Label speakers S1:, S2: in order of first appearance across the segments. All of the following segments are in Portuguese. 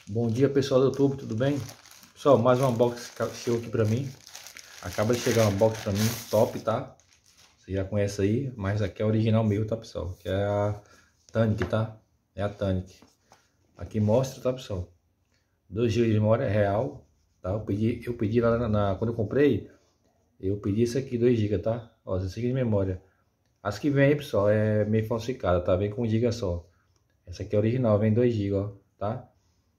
S1: Bom dia, pessoal do YouTube, tudo bem? Pessoal, mais uma box chegou aqui pra mim. Acaba de chegar uma box pra mim, top, tá? Você já conhece aí, mas aqui é original meu, tá, pessoal? Que é a Tanic, tá? É a Tanic. Aqui mostra, tá, pessoal? 2 GB de memória real, tá? Eu pedi lá quando eu comprei, eu pedi isso aqui, 2 GB, tá? Ó, 16 GB de memória. As que vem aí, pessoal, é meio falsificada, tá? Vem com 1 GB só. Essa aqui é original, vem 2 GB, ó, tá?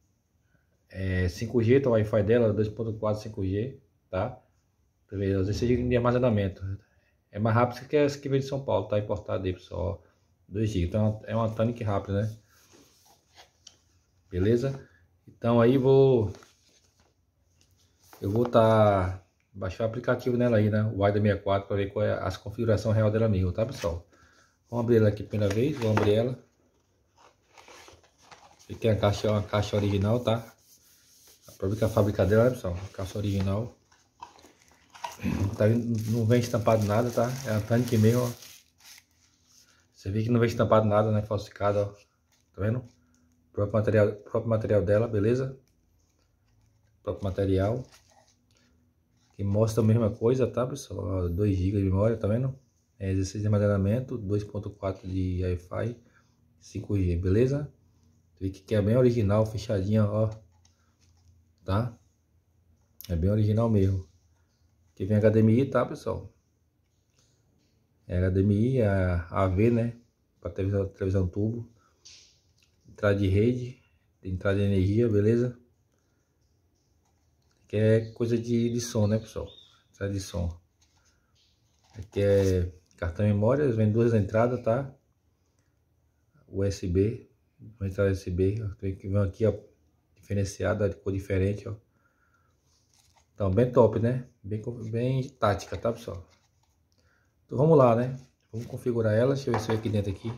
S1: 5G, tá o Wi-Fi dela, 2.4 5G, tá? 16 GB de armazenamento. É mais rápido que essa que veio de São Paulo, tá importado aí, pessoal. 2 GB, então é uma Tanic rápida, né? Beleza? Então aí eu vou baixar o aplicativo nela aí, né? O AIDA 64 para ver qual é a configuração real dela mesmo, tá, pessoal? Vamos abrir ela aqui pela primeira vez, vamos abrir ela. Aqui tem uma caixa original, tá? Pra ver que a fábrica dela, né, pessoal? Caixa original. Tá, não vem estampado nada, tá? É a Tanic mesmo, ó. Você vê que não vem estampado nada, né? Falsificado, ó. Tá vendo? Próprio material dela, beleza? Próprio material. Que mostra a mesma coisa, tá, pessoal? Ó, 2 GB de memória, tá vendo? 16 de armazenamento, 2.4 de Wi-Fi, 5G, beleza? Vê que é bem original, fechadinha, ó. Tá? É bem original mesmo. Aqui vem HDMI, tá, pessoal? É HDMI, AV, né? Para televisão tubo. Entrada de rede, entrada de energia, beleza? Aqui é coisa de som, né, pessoal? Entrada de som. Aqui é cartão memória, vem duas entradas, tá? USB, uma entrada USB, que vem aqui, ó, diferenciada, de cor diferente, ó. Então, bem top, né? Bem tática, tá, pessoal? Então, vamos lá, né? Vamos configurar ela, deixa eu ver se vem aqui dentro aqui.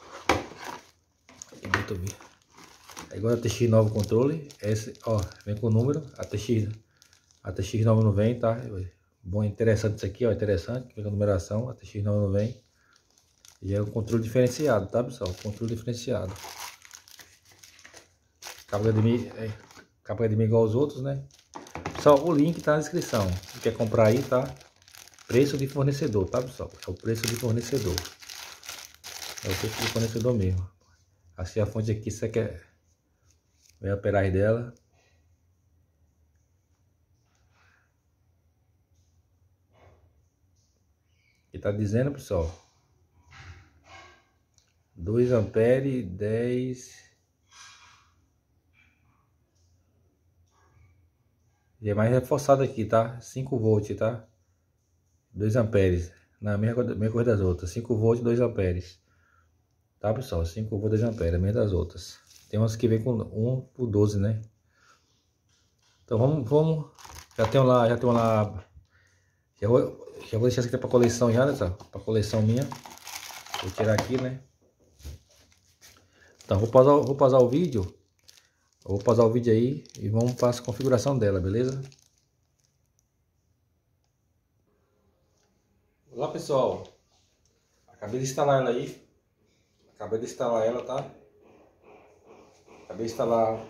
S1: Aqui dentro, agora a TX9 controle, esse, ó, vem com o número, a TX9 não vem, tá? Bom, interessante isso aqui, ó, interessante, vem com a numeração, a TX9 não vem. E é um controle diferenciado, tá, pessoal? Controle diferenciado. Cabo HDMI igual aos outros, né? Pessoal, o link tá na descrição. Se quer comprar aí, tá? Preço de fornecedor, tá, pessoal? É o preço de fornecedor. É o preço de fornecedor mesmo. Assim a fonte aqui, você quer ver a operagem dela. E tá dizendo, pessoal, 2 ampere, 10. E é mais reforçado aqui, tá? 5 volts, tá? 2 amperes. Na mesma coisa das outras. 5 volts, 2 amperes. Tá, pessoal? 5 volts, 2 amperes. A mesma das outras. Tem umas que vem com 1 por 12, né? Então vamos. Já tem lá. Já vou deixar isso aqui pra coleção já, né? Pra coleção minha. Vou tirar aqui, né? Então vou pausar o vídeo. Eu vou pausar o vídeo aí e vamos para a configuração dela, beleza? Olá, pessoal. Acabei de instalar ela aí. Acabei de instalar ela, tá? Acabei de instalar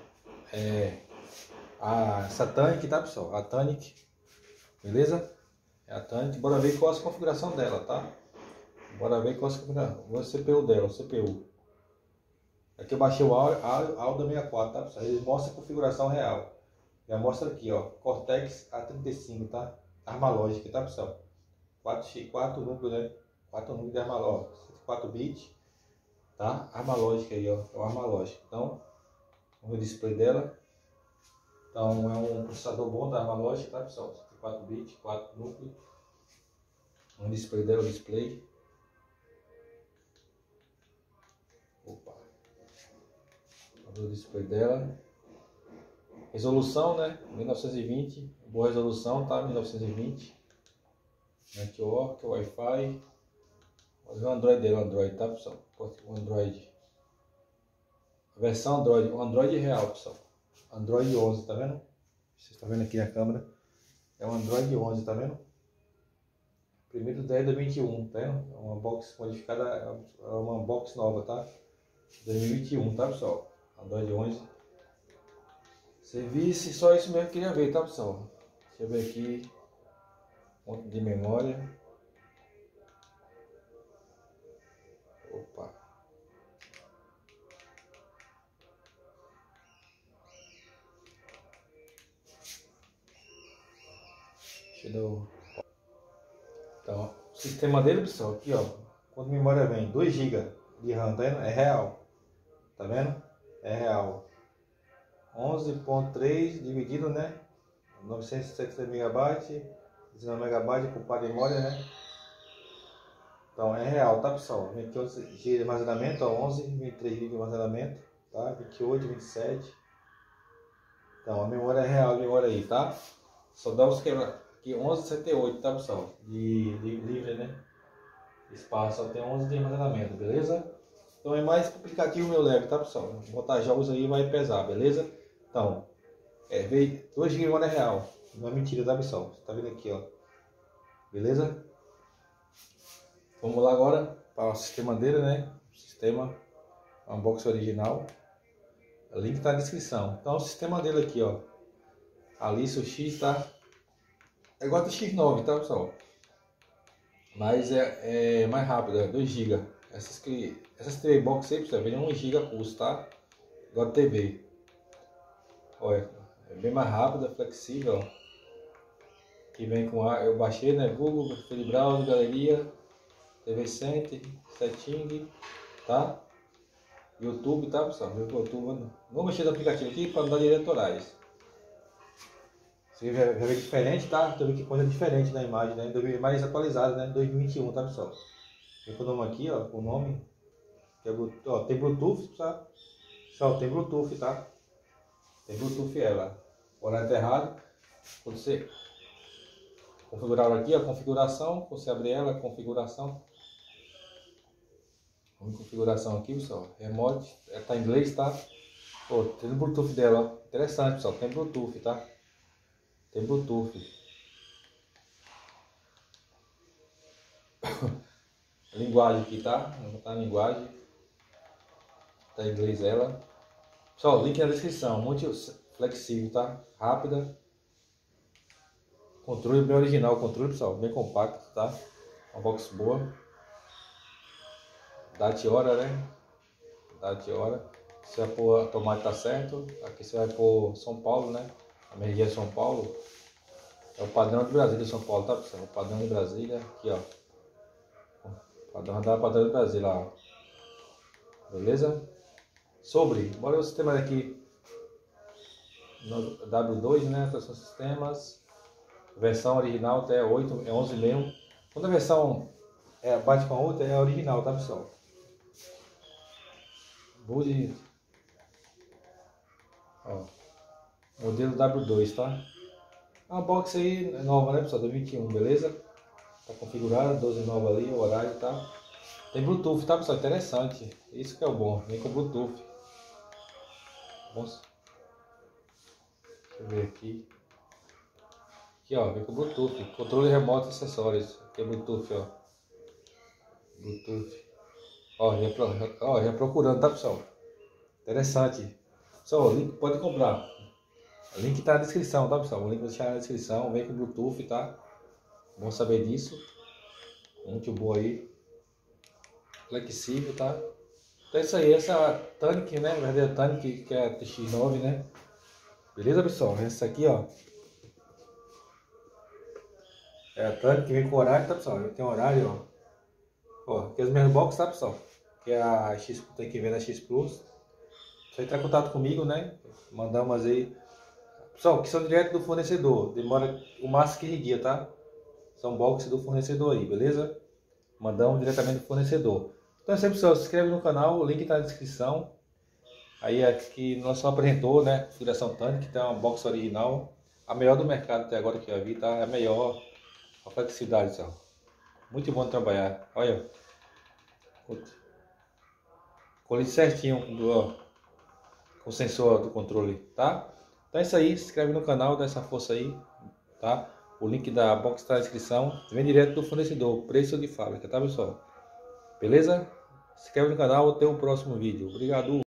S1: essa Tanic, tá, pessoal? A Tanic, beleza? É a Tanic. Bora ver qual é a configuração dela, tá? Bora ver qual é a configuração. O CPU dela, o CPU. Aqui eu baixei o AUDA 64, tá, pessoal? Ele mostra a configuração real. Já mostra aqui, ó. Cortex A35, tá? Arma lógica, tá, pessoal? 4 núcleos, né? 4 núcleos de arma lógica. 4 bits, tá? Arma lógica aí, ó. É uma arma lógica. Então, vamos ver o display dela. Então, é um processador bom da arma lógica, tá, pessoal? 4 bits, 4 núcleos. Um display dela, o display. Opa. Vamos ver o display dela. Resolução, né? 1920. Boa resolução, tá? 1920. Network, Wi-Fi. Vamos ver o Android dele, o Android, tá, pessoal? O Android. A versão Android, o Android real, pessoal. Android 11, tá vendo? Vocês estão vendo aqui na câmera. É o Android 11, tá vendo? Primeiro 10 de 21, tá vendo? É uma box modificada, é uma box nova, tá? 2021, tá, pessoal? Android 11. Serviço, só isso mesmo que eu queria ver, tá, pessoal? Deixa eu ver aqui. Ponto de memória. Opa. Deixa eu dar. Então, o sistema dele, pessoal, aqui ó. Quanto de memória vem? 2 GB de RAM, tá vendo? É real. Tá vendo? É real. 11.3 dividido, né? 960 MB, 19 MB por par de memória, né? Então é real, tá, pessoal? 28 GB de armazenamento, ó, 11, 23 GB de armazenamento, tá? 28, 27. Então a memória é real, a memória aí, tá? Só dá os quebrar aqui 11,68, tá, pessoal? De livre, né? Espaço, só tem 11 de armazenamento, beleza? Então é mais aplicativo meu leve, tá, pessoal? Botar jogos aí vai pesar, beleza? Então, veio 2 GB de memória real. Não é mentira, tá, pessoal? Você tá vendo aqui, ó. Beleza? Vamos lá agora para o sistema dele, né? Sistema unboxing original. O link tá na descrição. Então o sistema dele aqui, ó. Alice o X, tá? É igual do X9, tá, pessoal? Mas é mais rápido, é 2 GB. Essas TV box aí, pessoal, vem 1 GB custo, tá? Igual a TV. Olha, é bem mais rápido, é flexível, ó. Que vem com a, eu baixei, né? Google, Free Browser, Galeria, TV Center, Setting, tá? YouTube, tá, pessoal? YouTube, não mexer no aplicativo aqui para não dar direitos autorais. Você vai ver diferente, tá? Você vê que coisa diferente na imagem, né? Mais atualizado, né? 2021, tá, pessoal? Vem com o nome aqui, ó, com o nome. Que é, ó, tem Bluetooth, tá? Pessoal, tem Bluetooth, tá? Tem Bluetooth ela. O horário tá errado. Quando você configurar ela aqui, ó, configuração, você abrir ela, configuração. Vamos em configuração aqui, pessoal. Remote, tá em inglês, tá? Pô, tem o Bluetooth dela, ó. Interessante, pessoal. Tem Bluetooth, tá? Tem Bluetooth. Linguagem aqui, tá? Vou botar a linguagem. Tá em inglês ela. Pessoal, link na descrição. Muito flexível, tá? Rápida. Controle bem original, controle, pessoal. Bem compacto, tá? Uma box boa. Date hora, né? Date hora. Você vai pôr a tomada, tá certo. Aqui você vai pôr São Paulo, né? A energia de São Paulo. É o padrão de Brasília, São Paulo, tá, pessoal? O padrão de Brasília, aqui, ó. Padrão de Brasília, ó. Beleza? Bora o sistema aqui. No W2, né? Atualização de sistemas. Versão original até 8, é 11 mesmo. Quando a versão bate com a outra, é a original, tá, pessoal? Bude. Ó. Modelo W2, tá? A box aí é nova, né, pessoal? 2021, beleza? Tá configurada, 12 nova ali, o horário, tá? Tem Bluetooth, tá, pessoal? Interessante. Isso que é o bom, vem com Bluetooth. Deixa eu ver aqui. Aqui, ó, vem com Bluetooth. Controle remoto e acessórios. Aqui é Bluetooth, ó. Bluetooth. Ó, já procurando, tá, pessoal? Interessante. Pessoal, o link pode comprar. O link tá na descrição, tá, pessoal? O link vou deixar na descrição. Vem com Bluetooth, tá? Bom saber disso. Muito bom aí. Flexível, tá? Então é isso aí. Essa Tank, né? Verdadeira Tank, que é a TX9, né? Beleza, pessoal? Essa aqui, ó. É a Tank que vem com horário, tá, pessoal? Tem horário, ó. Ó, aqui as minhas boxes, tá, pessoal? Que é a X, tem que ver na X Plus. Você entra em contato comigo, né? Mandar umas aí. Pessoal, que são direto do fornecedor. Demora o máximo 15 dias, tá? São boxes do fornecedor aí, beleza? Mandamos diretamente do fornecedor. Então é isso aí, pessoal. Se inscreve no canal, o link tá na descrição. Aí aqui nós só apresentou, né? Configuração Tank, que tem uma box original. A melhor do mercado até agora que eu vi, tá? É a melhor. A flexibilidade, pessoal. Muito bom de trabalhar. Olha. Colhe certinho, ó, com o sensor do controle, tá? Então é isso aí, se inscreve no canal, dá essa força aí, tá? O link da box está na descrição, vem direto do fornecedor, preço de fábrica, tá, pessoal? Beleza? Se inscreve no canal, até o próximo vídeo. Obrigado!